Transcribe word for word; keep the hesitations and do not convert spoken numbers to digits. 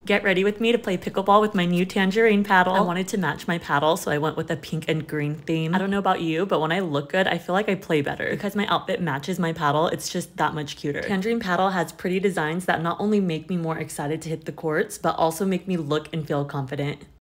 Get ready with me to play pickleball with my new tangerine paddle. I wanted to match my paddle, so I went with a pink and green theme. I don't know about you, but when I look good, I feel like I play better. Because my outfit matches my paddle, it's just that much cuter. Tangerine paddle has pretty designs that not only make me more excited to hit the courts, but also make me look and feel confident.